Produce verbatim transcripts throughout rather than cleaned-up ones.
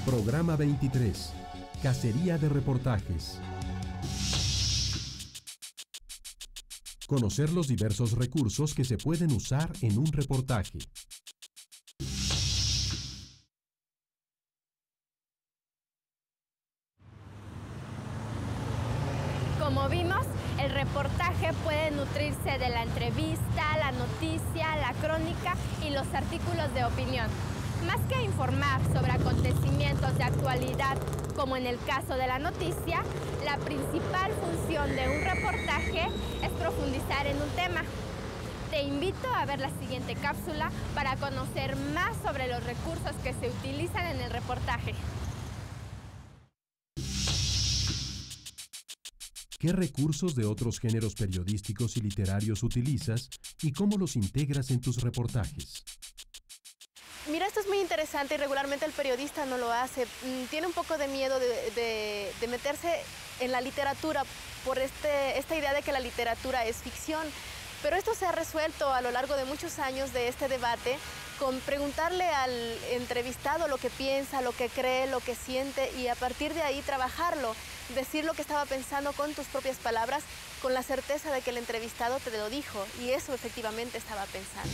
Programa veintitrés. Cacería de reportajes. Conocer los diversos recursos que se pueden usar en un reportaje. Como vimos, el reportaje puede nutrirse de la entrevista, la noticia, la crónica y los artículos de opinión. Más que informar sobre acontecimientos de actualidad, como en el caso de la noticia, la principal función de un reportaje es profundizar en un tema. Te invito a ver la siguiente cápsula para conocer más sobre los recursos que se utilizan en el reportaje. ¿Qué recursos de otros géneros periodísticos y literarios utilizas y cómo los integras en tus reportajes? Mira, esto es muy interesante y regularmente el periodista no lo hace. Tiene un poco de miedo de, de, de meterse en la literatura por este, esta idea de que la literatura es ficción. Pero esto se ha resuelto a lo largo de muchos años de este debate con preguntarle al entrevistado lo que piensa, lo que cree, lo que siente y a partir de ahí trabajarlo, decir lo que estaba pensando con tus propias palabras, con la certeza de que el entrevistado te lo dijo y eso efectivamente estaba pensando.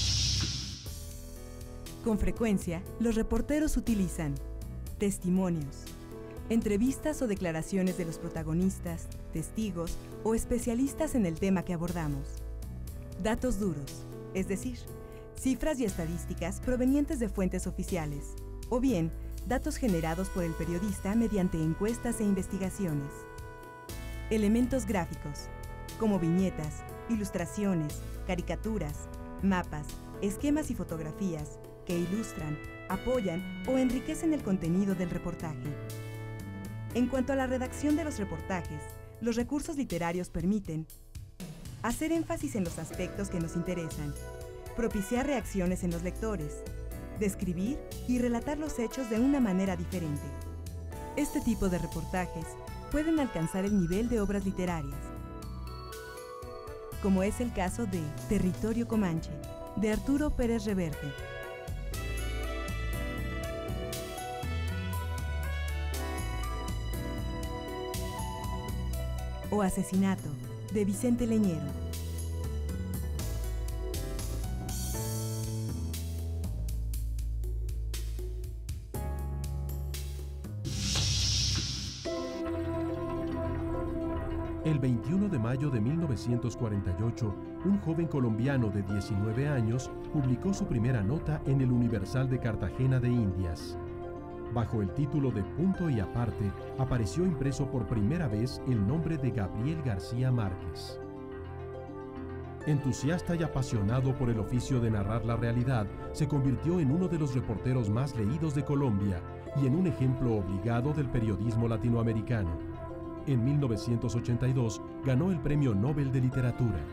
Con frecuencia, los reporteros utilizan testimonios, entrevistas o declaraciones de los protagonistas, testigos o especialistas en el tema que abordamos. Datos duros, es decir, cifras y estadísticas provenientes de fuentes oficiales, o bien, datos generados por el periodista mediante encuestas e investigaciones. Elementos gráficos, como viñetas, ilustraciones, caricaturas, mapas, esquemas y fotografías que ilustran, apoyan o enriquecen el contenido del reportaje. En cuanto a la redacción de los reportajes, los recursos literarios permiten hacer énfasis en los aspectos que nos interesan, propiciar reacciones en los lectores, describir y relatar los hechos de una manera diferente. Este tipo de reportajes pueden alcanzar el nivel de obras literarias, como es el caso de Territorio Comanche, de Arturo Pérez Reverte. O Asesinato, de Vicente Leñero. El veintiuno de mayo de mil novecientos cuarenta y ocho, un joven colombiano de diecinueve años publicó su primera nota en el Universal de Cartagena de Indias. Bajo el título de Punto y Aparte, apareció impreso por primera vez el nombre de Gabriel García Márquez. Entusiasta y apasionado por el oficio de narrar la realidad, se convirtió en uno de los reporteros más leídos de Colombia y en un ejemplo obligado del periodismo latinoamericano. En mil novecientos ochenta y dos ganó el Premio Nobel de Literatura.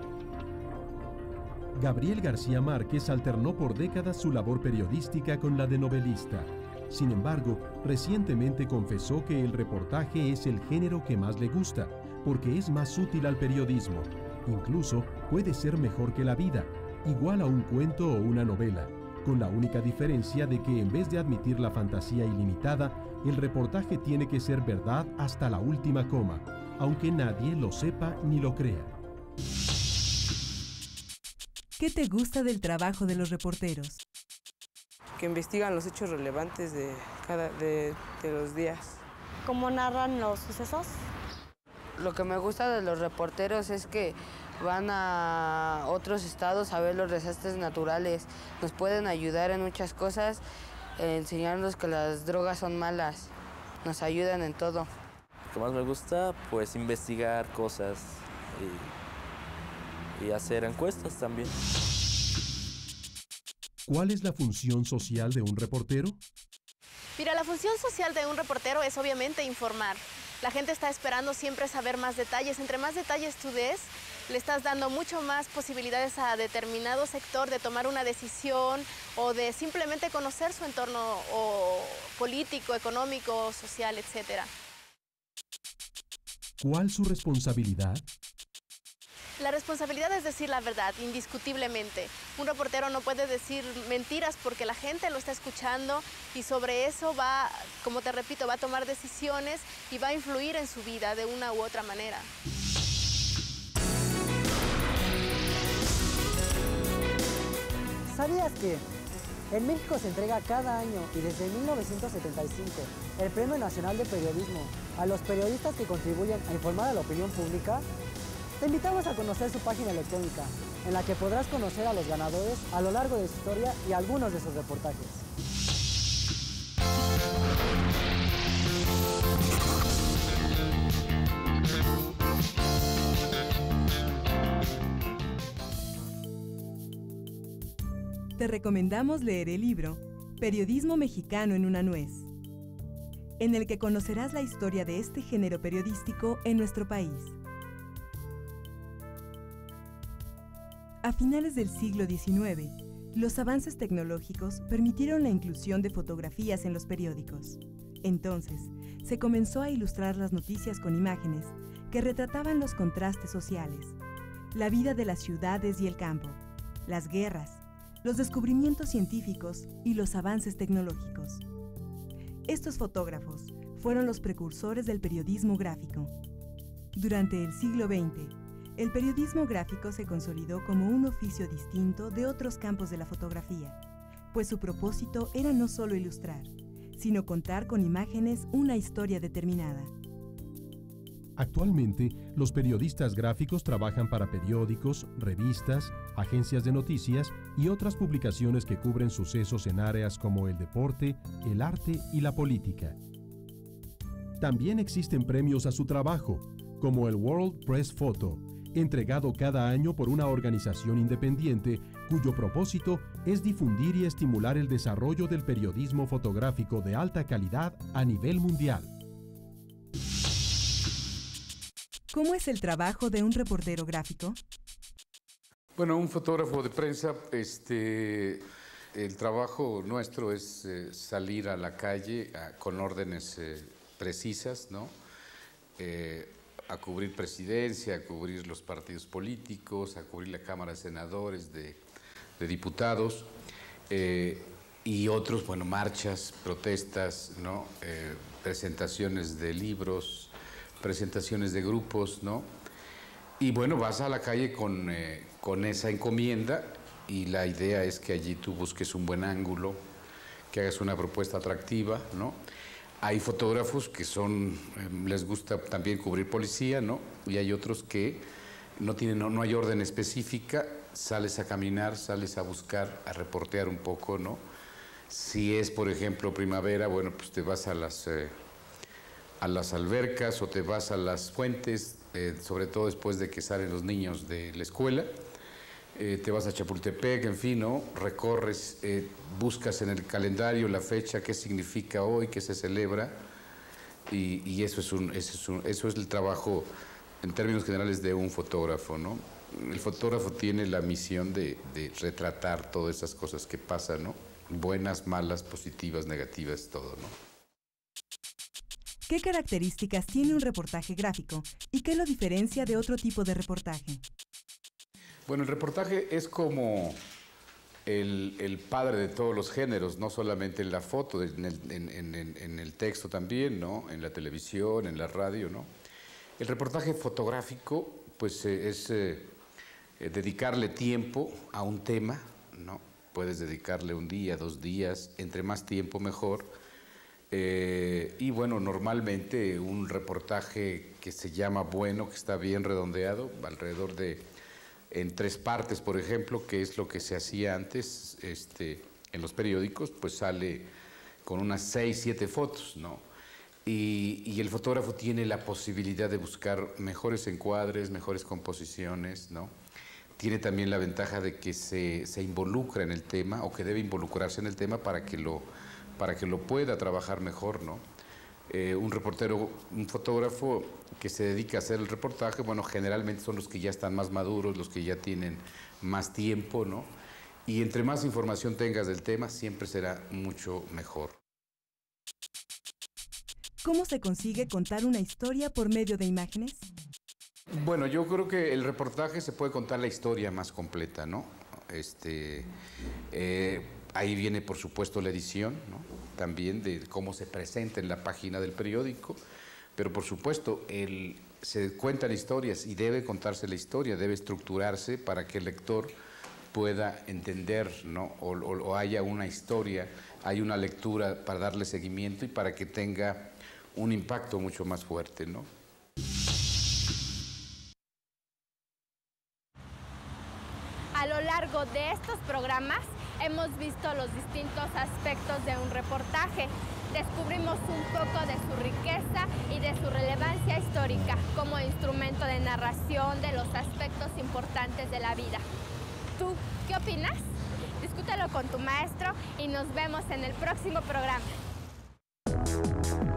Gabriel García Márquez alternó por décadas su labor periodística con la de novelista. Sin embargo, recientemente confesó que el reportaje es el género que más le gusta, porque es más útil al periodismo. Incluso puede ser mejor que la vida, igual a un cuento o una novela, con la única diferencia de que en vez de admitir la fantasía ilimitada, el reportaje tiene que ser verdad hasta la última coma, aunque nadie lo sepa ni lo crea. ¿Qué te gusta del trabajo de los reporteros? Que investigan los hechos relevantes de, cada, de, de los días. ¿Cómo narran los sucesos? Lo que me gusta de los reporteros es que van a otros estados a ver los desastres naturales. Nos pueden ayudar en muchas cosas, eh, enseñarnos que las drogas son malas. Nos ayudan en todo. Lo que más me gusta, pues investigar cosas y, y hacer encuestas también. ¿Cuál es la función social de un reportero? Mira, la función social de un reportero es obviamente informar. La gente está esperando siempre saber más detalles. Entre más detalles tú des, le estás dando mucho más posibilidades a determinado sector de tomar una decisión o de simplemente conocer su entorno o político, económico, social, etcétera. ¿Cuál su responsabilidad? La responsabilidad es decir la verdad, indiscutiblemente. Un reportero no puede decir mentiras porque la gente lo está escuchando y sobre eso va, como te repito, va a tomar decisiones y va a influir en su vida de una u otra manera. ¿Sabías que en México se entrega cada año y desde mil novecientos setenta y cinco el Premio Nacional de Periodismo a los periodistas que contribuyen a informar a la opinión pública? Te invitamos a conocer su página electrónica, en la que podrás conocer a los ganadores a lo largo de su historia y algunos de sus reportajes. Te recomendamos leer el libro Periodismo Mexicano en una nuez, en el que conocerás la historia de este género periodístico en nuestro país. A finales del siglo diecinueve, los avances tecnológicos permitieron la inclusión de fotografías en los periódicos. Entonces, se comenzó a ilustrar las noticias con imágenes que retrataban los contrastes sociales, la vida de las ciudades y el campo, las guerras, los descubrimientos científicos y los avances tecnológicos. Estos fotógrafos fueron los precursores del periodismo gráfico. Durante el siglo veinte, el periodismo gráfico se consolidó como un oficio distinto de otros campos de la fotografía, pues su propósito era no solo ilustrar, sino contar con imágenes una historia determinada. Actualmente, los periodistas gráficos trabajan para periódicos, revistas, agencias de noticias y otras publicaciones que cubren sucesos en áreas como el deporte, el arte y la política. También existen premios a su trabajo, como el World Press Photo, entregado cada año por una organización independiente cuyo propósito es difundir y estimular el desarrollo del periodismo fotográfico de alta calidad a nivel mundial. ¿Cómo es el trabajo de un reportero gráfico? Bueno, un fotógrafo de prensa, este, el trabajo nuestro es eh, salir a la calle a, con órdenes eh, precisas, ¿no? Eh, a cubrir presidencia, a cubrir los partidos políticos, a cubrir la Cámara de Senadores, de, de diputados, eh, y otros, bueno, marchas, protestas, ¿no? Eh, presentaciones de libros, presentaciones de grupos, ¿no? Y bueno, vas a la calle con, eh, con esa encomienda y la idea es que allí tú busques un buen ángulo, que hagas una propuesta atractiva, ¿no? Hay fotógrafos que son, eh, les gusta también cubrir policía, ¿no? Y hay otros que no tienen, no, no hay orden específica, sales a caminar, sales a buscar, a reportear un poco, ¿no? Si es, por ejemplo, primavera, bueno, pues te vas a las, eh, a las albercas o te vas a las fuentes, eh, sobre todo después de que salen los niños de la escuela. Eh, te vas a Chapultepec, en fin, ¿no? Recorres, eh, buscas en el calendario la fecha, qué significa hoy, qué se celebra, y, y eso, es un, eso, es un, eso es el trabajo, en términos generales, de un fotógrafo, ¿no? El fotógrafo tiene la misión de, de retratar todas esas cosas que pasan, ¿no? Buenas, malas, positivas, negativas, todo, ¿no? ¿Qué características tiene un reportaje gráfico y qué lo diferencia de otro tipo de reportaje? Bueno, el reportaje es como el, el padre de todos los géneros, no solamente en la foto, en el, en, en, en el texto también, ¿no? En la televisión, en la radio, ¿no? El reportaje fotográfico, pues, eh, es eh, eh, dedicarle tiempo a un tema, ¿no? Puedes dedicarle un día, dos días, entre más tiempo mejor. Eh, y bueno, normalmente un reportaje que se llama bueno, que está bien redondeado, alrededor de en tres partes, por ejemplo, que es lo que se hacía antes este, en los periódicos, pues sale con unas seis, siete fotos, ¿no? Y, y el fotógrafo tiene la posibilidad de buscar mejores encuadres, mejores composiciones, ¿no? Tiene también la ventaja de que se, se involucra en el tema, o que debe involucrarse en el tema para que lo, para que lo pueda trabajar mejor, ¿no? Eh, un reportero, un fotógrafo que se dedica a hacer el reportaje, bueno, generalmente son los que ya están más maduros, los que ya tienen más tiempo, ¿no? Y entre más información tengas del tema, siempre será mucho mejor. ¿Cómo se consigue contar una historia por medio de imágenes? Bueno, yo creo que el reportaje se puede contar la historia más completa, ¿no? Este, eh, ahí viene, por supuesto, la edición, ¿no? También de cómo se presenta en la página del periódico, pero por supuesto, el, se cuentan historias y debe contarse la historia, debe estructurarse para que el lector pueda entender, ¿no? O, o, o haya una historia, hay una lectura para darle seguimiento y para que tenga un impacto mucho más fuerte, ¿no? A lo largo de estos programas hemos visto los distintos aspectos de un reportaje. Descubrimos un poco de su riqueza y de su relevancia histórica como instrumento de narración de los aspectos importantes de la vida. ¿Tú qué opinas? Discútelo con tu maestro y nos vemos en el próximo programa.